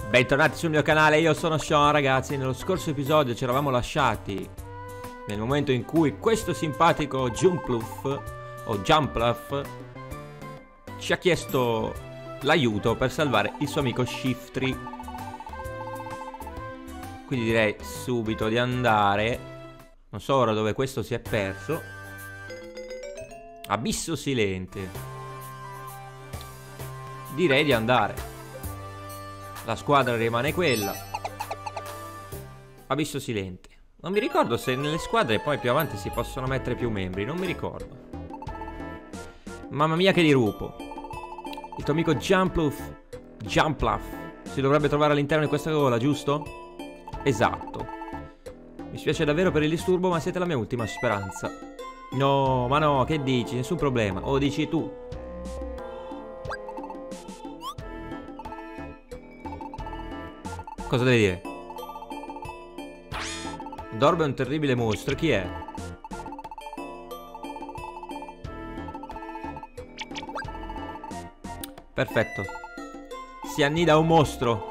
Bentornati sul mio canale, io sono Sean ragazzi. Nello scorso episodio ci eravamo lasciati nel momento in cui questo simpatico Jumpluff o Jumpluff ci ha chiesto l'aiuto per salvare il suo amico Shiftry. Quindi direi subito di andare. Non so ora dove questo si è perso. Abisso Silente. Direi di andare. La squadra rimane quella. Abisso Silente. Non mi ricordo se nelle squadre poi più avanti si possono mettere più membri. Non mi ricordo. Mamma mia che dirupo. Il tuo amico Jumpluff si dovrebbe trovare all'interno di questa gola, giusto? Esatto. Mi spiace davvero per il disturbo, ma siete la mia ultima speranza. No, ma no, che dici? Nessun problema. O dici tu? Cosa devi dire? Dorb è un terribile mostro. Chi è? Perfetto. Si annida un mostro.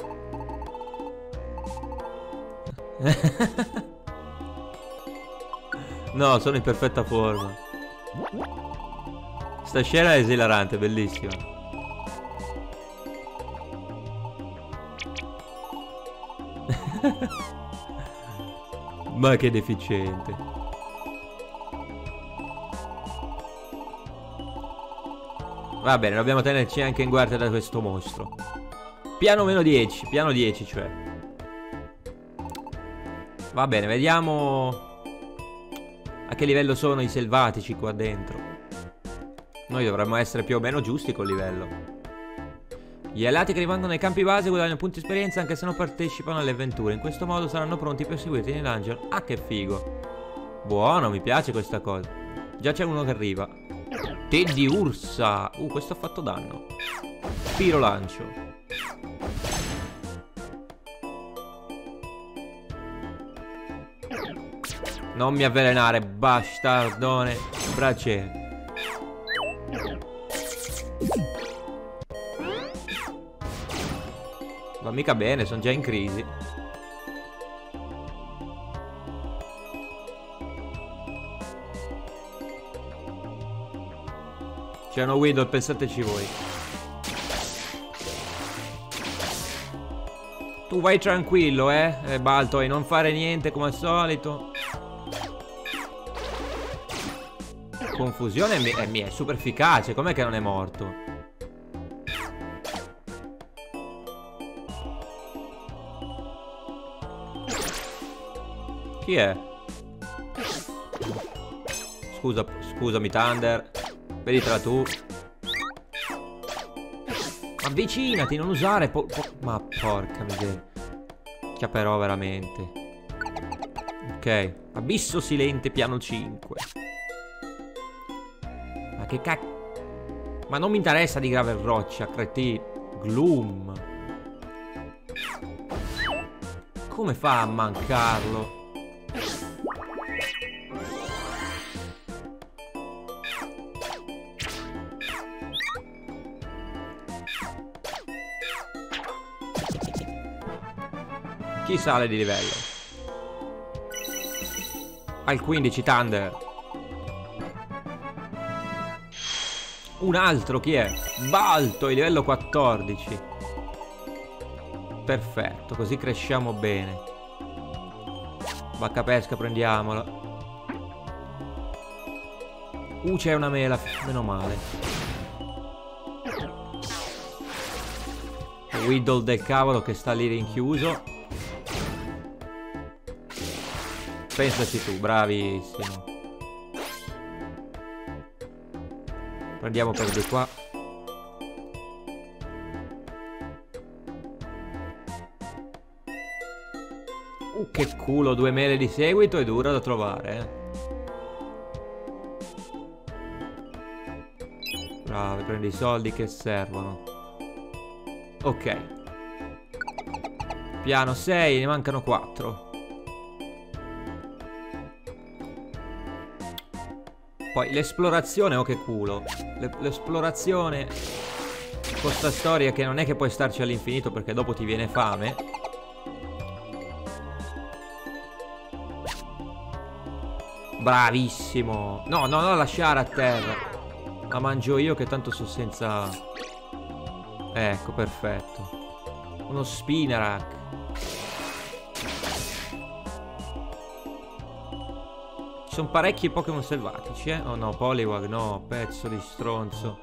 No, sono in perfetta forma. Sta scena è esilarante, bellissima. Ma che deficiente. Va bene, dobbiamo tenerci anche in guardia da questo mostro. Piano meno 10, piano 10 cioè. Va bene, vediamo a che livello sono i selvatici qua dentro. Noi dovremmo essere più o meno giusti col livello. Gli alleati che rimangono nei campi base guadagnano punti esperienza anche se non partecipano alle avventure. In questo modo saranno pronti per seguirti nei dungeon. Ah, che figo. Buono, mi piace questa cosa. Già c'è uno che arriva. Teddy Ursa. Questo ha fatto danno. Piro lancio. Non mi avvelenare, bastardone. Brace. Va mica bene, sono già in crisi. C'è uno Widow, pensateci voi. Tu vai tranquillo, Balto, e non fare niente come al solito. Confusione è super efficace. Com'è che non è morto? Chi è? Scusami Thunder. Veditela tu. Avvicinati, non usare ma porca miseria. Chiaperò veramente. Ok. Abisso Silente piano 5. Ma che cacchio. Ma non mi interessa di Gravel Roccia, cretino. Gloom. Come fa a mancarlo? Chi sale di livello? Al 15 Thunder. Un altro chi è? Balto, il livello 14. Perfetto, così cresciamo bene. Vacca pesca, prendiamola. C'è una mela, meno male. Whittle del cavolo che sta lì rinchiuso. Pensaci tu, bravissimo. Prendiamo per di qua. Che culo, 2 mele di seguito è dura da trovare, Bravo, prendi i soldi che servono. Ok. Piano 6, ne mancano 4. Poi l'esplorazione, oh che culo. L'esplorazione con sta storia che non è che puoi starci all'infinito perché dopo ti viene fame. Bravissimo. No, no, non lasciare a terra. La mangio io che tanto sono senza... Ecco, perfetto. Uno Spinarak. Ci sono parecchi Pokémon selvatici, eh? Oh no, Poliwag, no, pezzo di stronzo.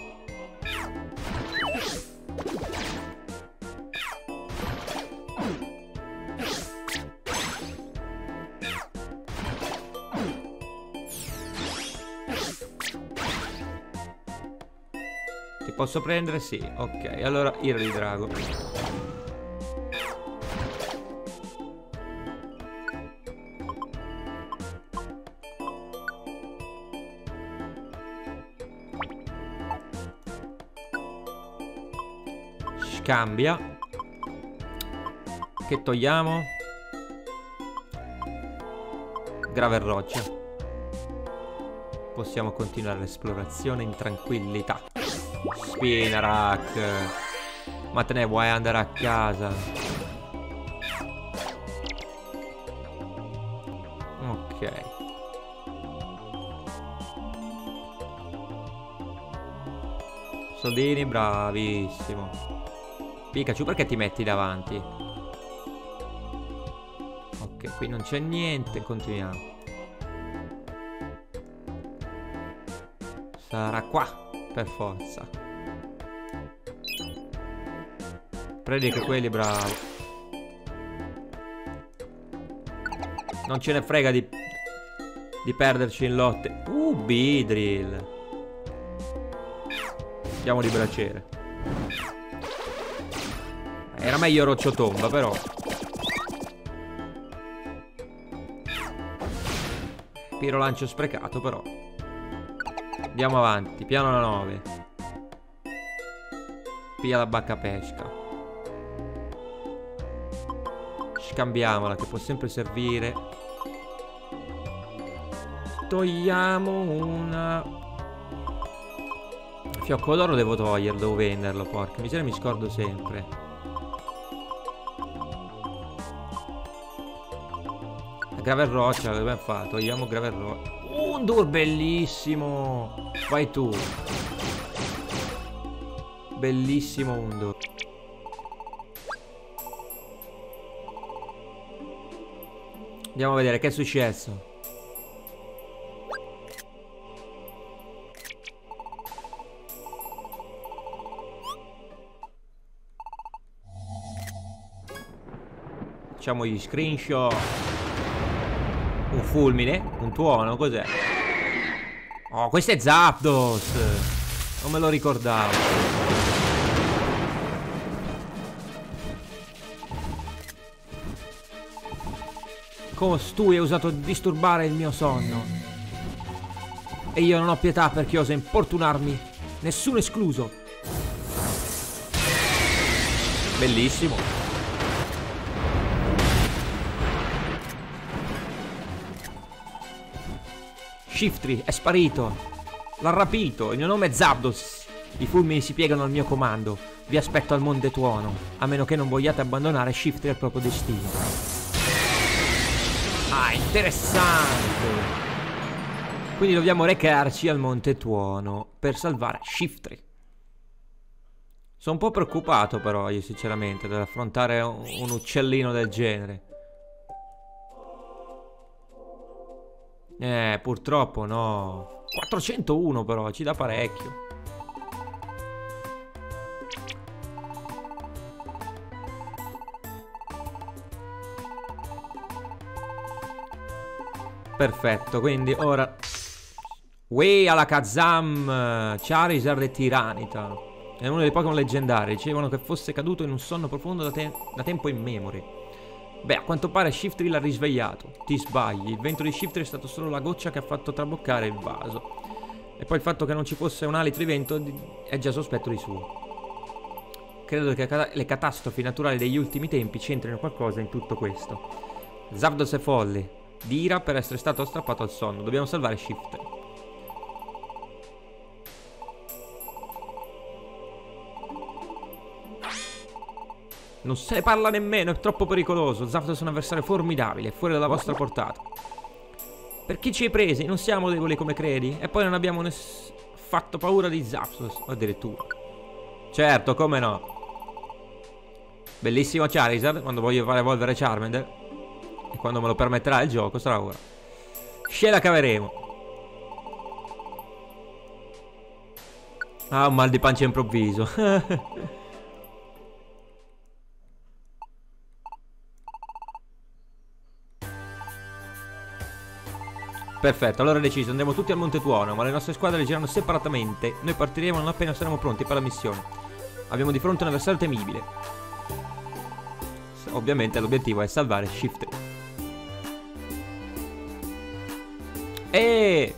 Ti posso prendere? Sì, ok. Allora, Irridrago. Scambia. Che togliamo? Gravelroccia. Possiamo continuare l'esplorazione in tranquillità. Spinarak. Ma te ne vuoi andare a casa? Ok. Soldini, bravissimo. Pikachu, perché ti metti davanti? Ok, qui non c'è niente. Continuiamo. Sarà qua. Per forza. Prendi che quelli, bravo. Non ce ne frega di perderci in lotte. Beedrill. Andiamo di braciere. Era meglio Rocciotomba, però. Pirolancio sprecato, però. Andiamo avanti, piano 9. Piglia la bacca pesca. Scambiamola, che può sempre servire. Togliamo una... Fiocco d'oro devo toglierlo, devo venderlo, porca miseria, mi scordo sempre. Gravelroccia, l'abbiamo fatto, togliamo Gravelroccia. Undur, bellissimo. Vai tu. Bellissimo Undur. Andiamo a vedere che è successo. Facciamo gli screenshot. Un fulmine, un tuono, cos'è? Oh, questo è Zapdos. Non me lo ricordavo. Costui ha usato di disturbare il mio sonno. E io non ho pietà per chi osa importunarmi. Nessuno escluso. Bellissimo. Shiftry è sparito. L'ha rapito. Il mio nome è Zapdos. I fulmini si piegano al mio comando. Vi aspetto al Monte Tuono, a meno che non vogliate abbandonare Shiftry al proprio destino. Ah, interessante. Quindi dobbiamo recarci al Monte Tuono per salvare Shiftry. Sono un po' preoccupato però io sinceramente dell'affrontare un uccellino del genere. Purtroppo no. 401 però, ci dà parecchio. Perfetto, quindi ora... Uè, Alakazam, Charizard e Tyranitar. È uno dei Pokémon leggendari. Dicevano che fosse caduto in un sonno profondo da tempo immemore. Beh, a quanto pare Shiftry l'ha risvegliato. Ti sbagli, il vento di Shiftry è stato solo la goccia che ha fatto traboccare il vaso. E poi il fatto che non ci fosse un alitro di vento è già sospetto di suo. Credo che le catastrofi naturali degli ultimi tempi c'entrino qualcosa in tutto questo. Zapdos è folle, di ira per essere stato strappato al sonno. Dobbiamo salvare Shiftry. Non se ne parla nemmeno, è troppo pericoloso. Zapdos è un avversario formidabile, è fuori dalla vostra portata. Per chi ci hai presi? Non siamo deboli come credi. E poi non abbiamo fatto paura di Zapdos, addirittura. Certo, come no. Bellissimo Charizard, quando voglio fare evolvere Charmander. E quando me lo permetterà il gioco, sarà ora. Scela caveremo. Ah, un mal di pancia improvviso. Perfetto, allora è deciso, andiamo tutti al Monte Tuono, ma le nostre squadre girano separatamente. Noi partiremo non appena saremo pronti per la missione. Abbiamo di fronte un avversario temibile. Ovviamente l'obiettivo è salvare Shiftry. E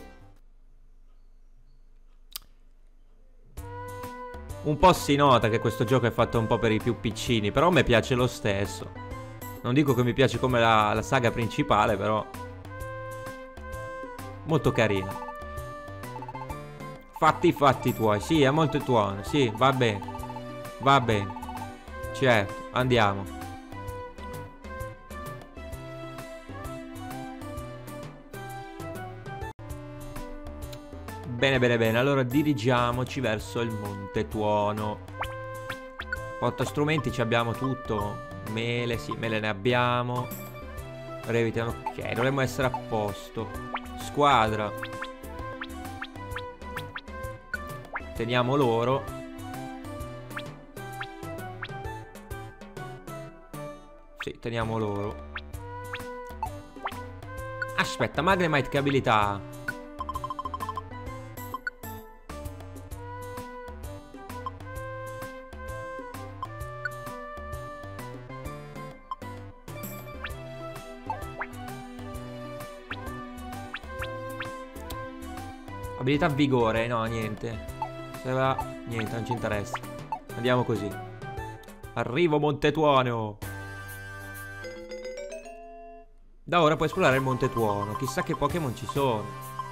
un po' si nota che questo gioco è fatto un po' per i più piccini, però a me piace lo stesso. Non dico che mi piace come la saga principale, però molto carina. Fatti i fatti tuoi. Sì, è molto tuono. Sì, va bene. Va bene. Certo, andiamo. Bene, bene, bene. Allora dirigiamoci verso il Monte Tuono. Portastrumenti ci abbiamo tutto. Mele, sì, mele ne abbiamo. Revite, ok, dovremmo essere a posto. Squadra. Teniamo loro. Sì, teniamo loro. Aspetta, Magnemite che abilità? Abilità vigore, no, niente. Se va, niente, non ci interessa. Andiamo così. Arrivo Monte Tuono. Da ora puoi esplorare il Monte Tuono. Chissà che Pokémon ci sono.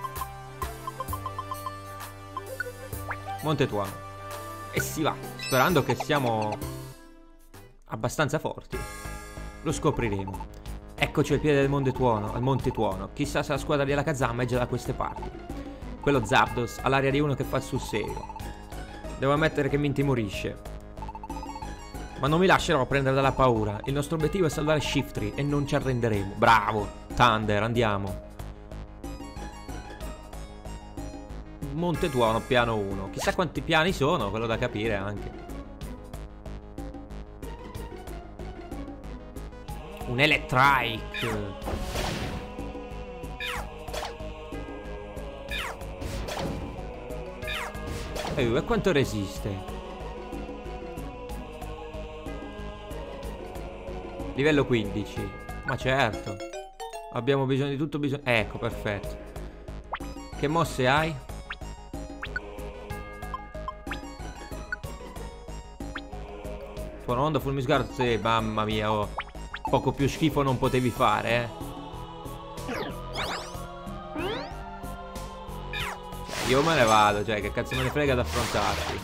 Monte Tuono. E si va, sperando che siamo abbastanza forti. Lo scopriremo. Eccoci al piede del Monte Tuono, al Monte Tuono. Chissà se la squadra di Alakazam è già da queste parti. Quello Zapdos ha l'aria di uno che fa sul serio. Devo ammettere che mi intimorisce. Ma non mi lascerò prendere dalla paura. Il nostro obiettivo è salvare Shiftry e non ci arrenderemo. Bravo, Thunder, andiamo. Monte Tuono, piano 1. Chissà quanti piani sono, quello da capire anche. Un Electrike. E quanto resiste? Livello 15. Ma certo. Abbiamo bisogno di tutto bisogno. Ecco, perfetto. Che mosse hai? Tuono onda, fulmisguardo. Sì, mamma mia, oh. Poco più schifo non potevi fare, eh. Io me ne vado, cioè, che cazzo me ne frega ad affrontarti.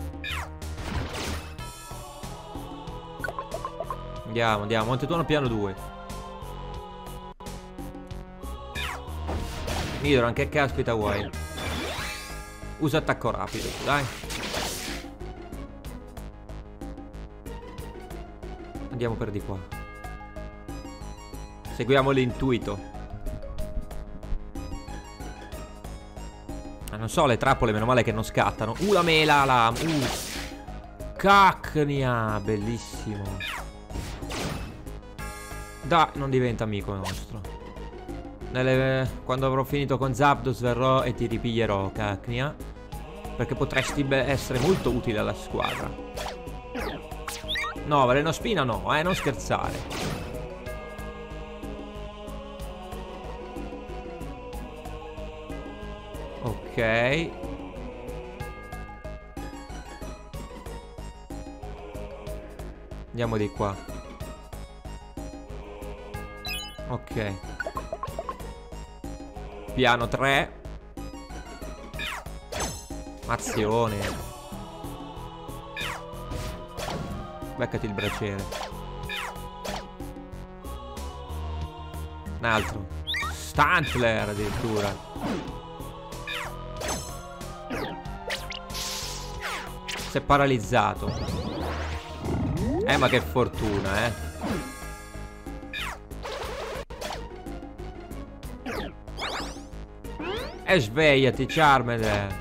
Andiamo, andiamo. Monte Tuono piano 2. Nidoran, che caspita vuoi? Usa attacco rapido, dai. Andiamo per di qua. Seguiamo l'intuito. Non so, le trappole, meno male che non scattano. La mela, la... Cacnia, bellissimo. Dai, non diventa amico nostro. Quando avrò finito con Zapdos verrò e ti ripiglierò, Cacnia. Perché potresti essere molto utile alla squadra. No, Velenospina no, non scherzare. Ok. Andiamo di qua. Ok. Piano 3. Azione. Beccati il braciere. Un altro. Stantler addirittura. Si è paralizzato. Ma che fortuna, E svegliati, Charmander.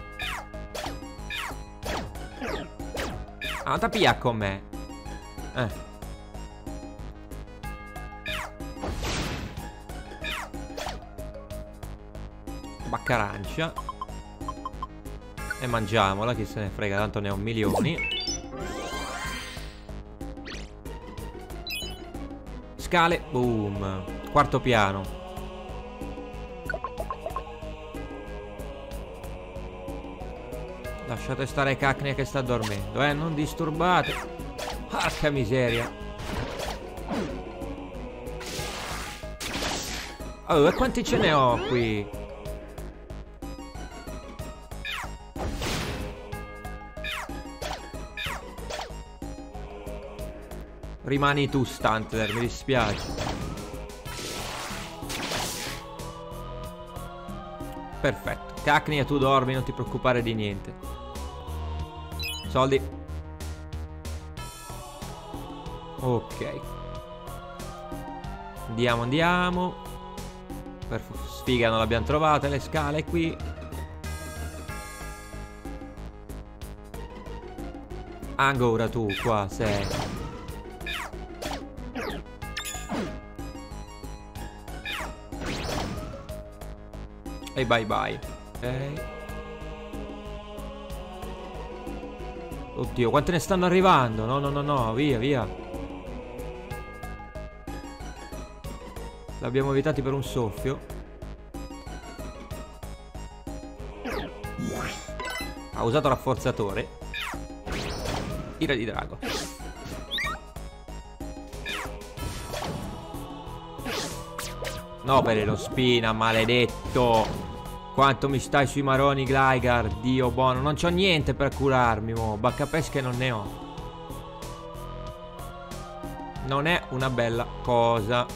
Ah, non t'appia con me. Baccarancia. E mangiamola, chi se ne frega, tanto ne ho milioni. Scale, boom. Quarto piano. Lasciate stare Cacnea che sta dormendo, non disturbate. Porca miseria. Oh, e quanti ce ne ho qui? Rimani tu, Stantler, mi dispiace. Perfetto. Cacnea, tu dormi, non ti preoccupare di niente. Soldi. Ok. Andiamo, andiamo. Per sfiga non l'abbiamo trovata, le scale qui. Ancora tu qua sei. E bye bye. Ok. Oddio, quante ne stanno arrivando? No, no, no, no, via, via. L'abbiamo evitati per un soffio. Ha usato rafforzatore. Ira di drago. No, per lo spina, maledetto. Quanto mi stai sui maroni, Gligar. Dio buono, non c'ho niente per curarmi, mo. Baccapesche non ne ho. Non è una bella cosa.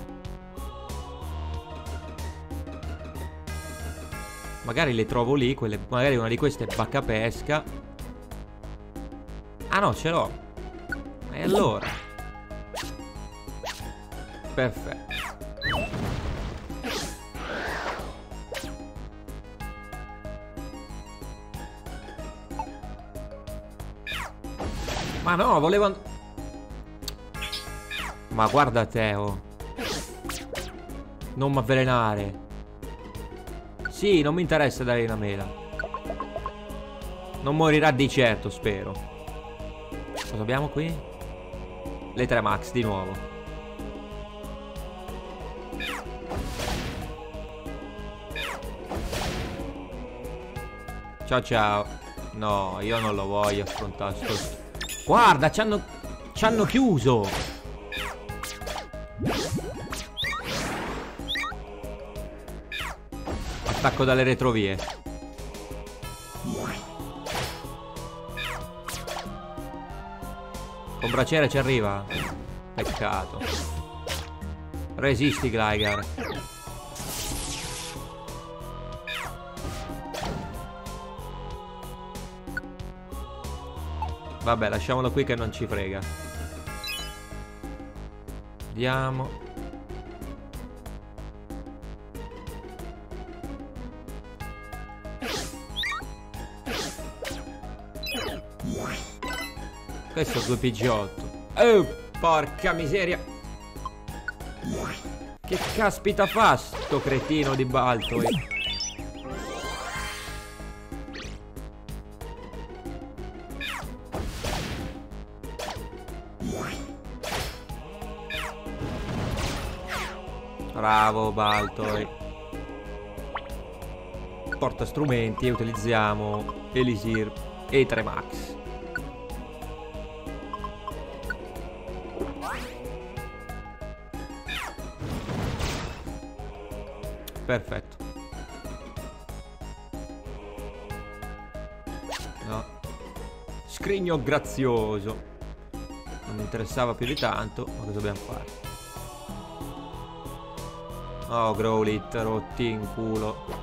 Magari le trovo lì, quelle. Magari una di queste è baccapesca. Ah no, ce l'ho. E allora? Perfetto. Ma no, volevo... Ma guarda te, oh. Non mi avvelenare. Sì, non mi interessa dare una mela. Non morirà di certo, spero. Cosa abbiamo qui? Le 3 max di nuovo. Ciao ciao. No, io non lo voglio affrontare sto... Guarda, ci hanno chiuso. Attacco dalle retrovie. Con braciere ci arriva. Peccato. Resisti, Gligar. Vabbè, lasciamolo qui che non ci frega. Andiamo. Questo è 2 PG8. Oh, porca miseria. Che caspita fa sto cretino di Baltoy? Bravo Baltoy. Porta strumenti e utilizziamo Elisir e 3 max. Perfetto. No. Scrigno grazioso. Non mi interessava più di tanto. Ma cosa dobbiamo fare? Oh, Growlit, rotti in culo.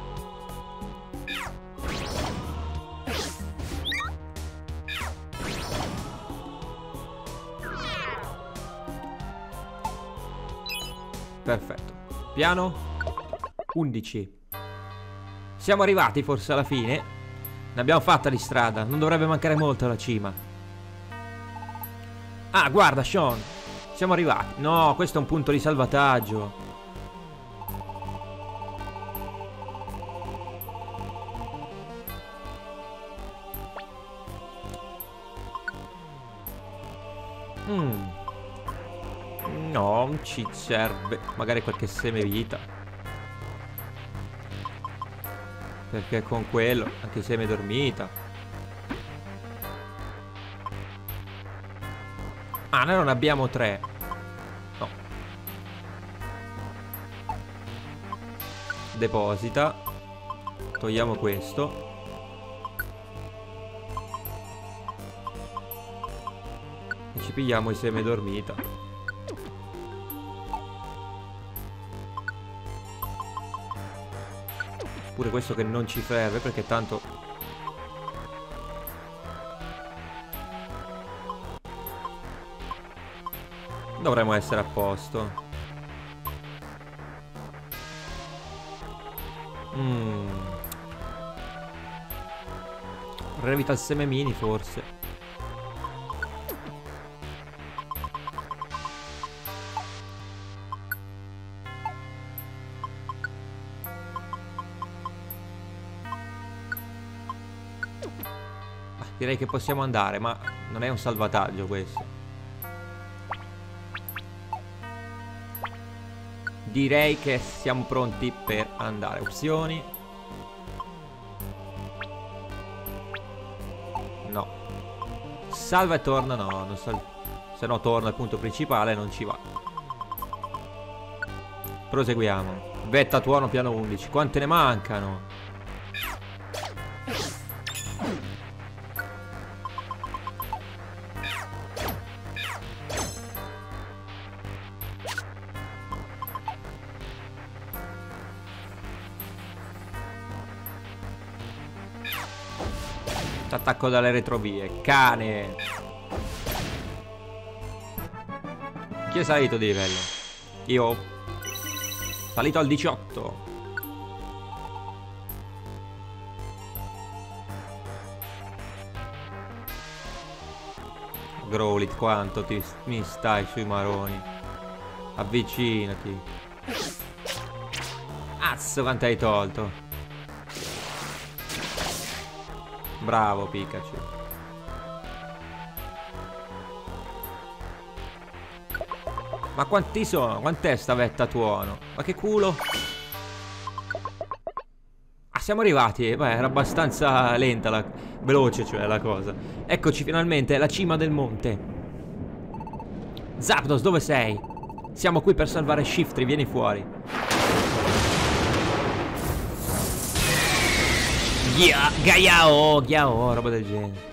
Perfetto. Piano 11. Siamo arrivati forse alla fine. Ne abbiamo fatta di strada. Non dovrebbe mancare molto alla cima. Ah, guarda, Sean. Siamo arrivati. No, questo è un punto di salvataggio. No, non ci serve. Magari qualche semevita. Perché con quello, anche seme dormita. Ah, noi non abbiamo 3. No. Deposita. Togliamo questo. E ci pigliamo i seme dormita. Pure questo che non ci serve perché tanto dovremmo essere a posto. Revita il seme mini forse. Direi che possiamo andare, ma non è un salvataggio questo. Direi che siamo pronti per andare. Opzioni. No. Salva e torna, no. Non se no torna al punto principale, non ci va. Proseguiamo. Vetta tuono piano 11. Quante ne mancano? Attacco dalle retrovie. Cane. Chi è salito di livello? Io. Salito al 18. Growlit, quanto mi stai sui maroni. Avvicinati. Azzo, quanto hai tolto. Bravo Pikachu. Ma quanti sono? Quant'è sta vetta tuono? Ma che culo. Ah, siamo arrivati. Beh, era abbastanza lenta veloce, cioè, la cosa. Eccoci finalmente alla cima del monte. Zapdos, dove sei? Siamo qui per salvare Shiftry, vieni fuori. Gaiao, roba del genere.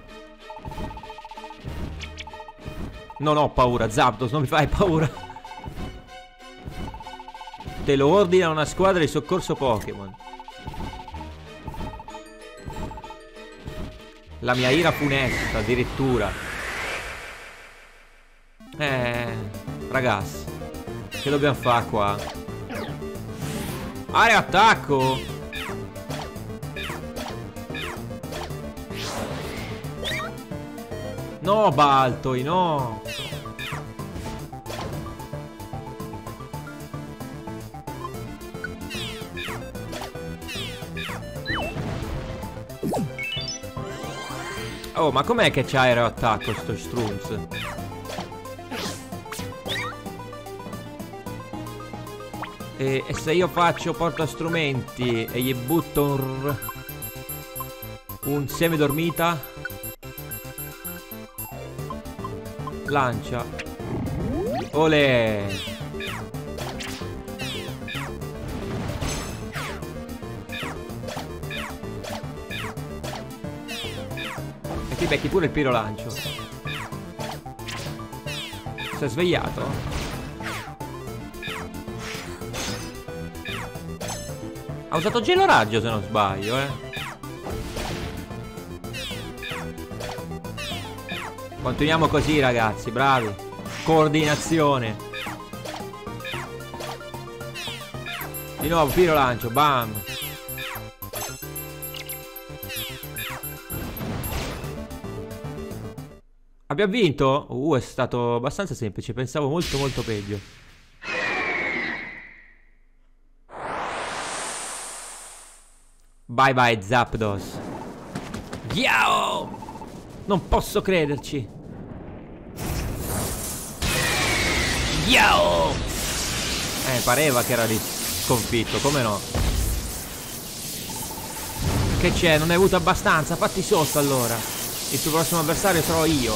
Non ho paura, Zapdos, non mi fai paura. Te lo ordina una squadra di soccorso Pokémon. La mia ira funesta, addirittura. Ragazzi, che dobbiamo fare qua? Area attacco. No, Baltoi, no. Oh, ma com'è che c'ha aeroattacco sto strunz? E se io faccio portastrumenti e gli butto un seme dormita? Lancia. Olè. E ti becchi pure il pirolancio. Si è svegliato? Ha usato gelo raggio se non sbaglio, Continuiamo così ragazzi, bravi. Coordinazione. Di nuovo, piro lancio, bam. Abbiamo vinto? È stato abbastanza semplice, pensavo molto molto peggio. Bye bye Zapdos. Yao! Non posso crederci. Yao! Pareva che era sconfitto, come no? Che c'è? Non hai avuto abbastanza? Fatti sotto allora. Il tuo prossimo avversario sarò io.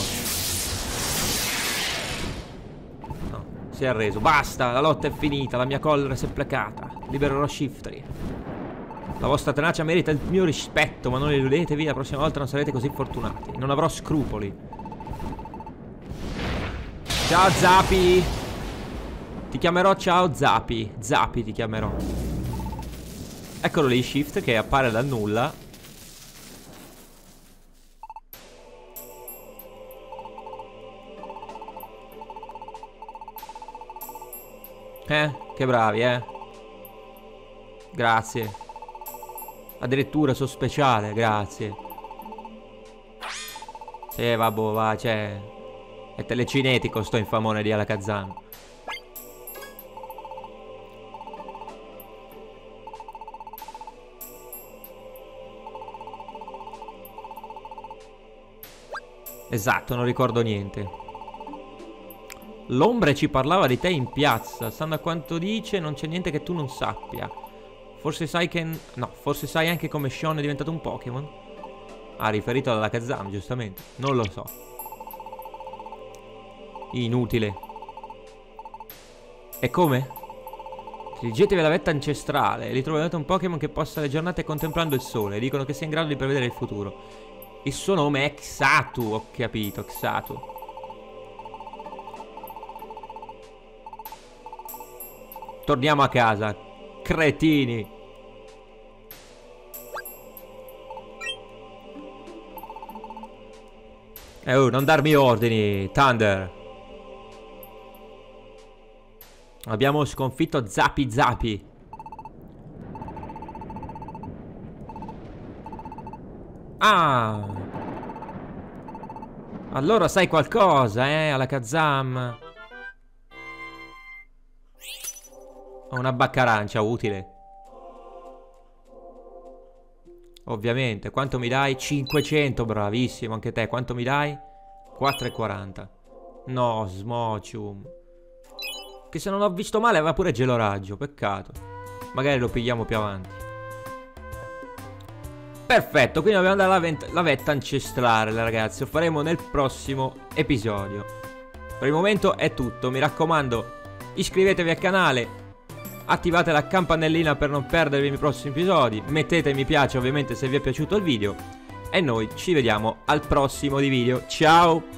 No, si è arreso. Basta, la lotta è finita, la mia collera si è placata. Libererò Shiftry. La vostra tenacia merita il mio rispetto, ma non illudetevi, la prossima volta non sarete così fortunati. Non avrò scrupoli. Ciao Zapi. Ti chiamerò ciao Zapi. Zapi ti chiamerò. Eccolo lì, Shift che appare dal nulla. Che bravi, Grazie. Addirittura sono speciale, grazie. Sì, vabbè, va, cioè. È telecinetico sto infamone di Alakazam. Esatto, non ricordo niente. L'ombre ci parlava di te in piazza. Stando a quanto dice, non c'è niente che tu non sappia. Forse sai che... No, forse sai anche come Sean è diventato un Pokémon. Ah, riferito alla Kazam, giustamente. Non lo so. Inutile. E come? Dirigetevi alla vetta ancestrale. Ritrovate un Pokémon che passa le giornate contemplando il sole. Dicono che sia in grado di prevedere il futuro. Il suo nome è Xatu. Ho capito, Xatu. Torniamo a casa. Cretini. Oh, non darmi ordini, Thunder. Abbiamo sconfitto Zapi Zapi. Ah, allora sai qualcosa, Alakazam. Ho una baccarancia utile. Ovviamente. Quanto mi dai? 500, bravissimo. Anche te, quanto mi dai? 4,40. No, Smochum. Che se non ho visto male aveva pure gelo raggio. Peccato. Magari lo pigliamo più avanti. Perfetto, quindi dobbiamo andare alla vetta ancestrale, ragazzi. Lo faremo nel prossimo episodio. Per il momento è tutto. Mi raccomando, iscrivetevi al canale. Attivate la campanellina per non perdervi i prossimi episodi. Mettete mi piace ovviamente se vi è piaciuto il video. E noi ci vediamo al prossimo video. Ciao!